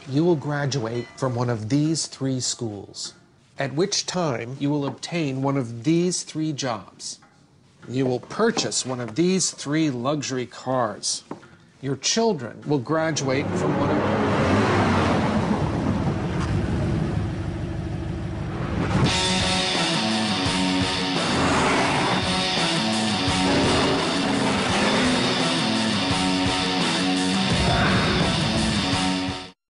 You will graduate from one of these 3 schools, at which time you will obtain one of these 3 jobs. You will purchase one of these 3 luxury cars. Your children will graduate from one of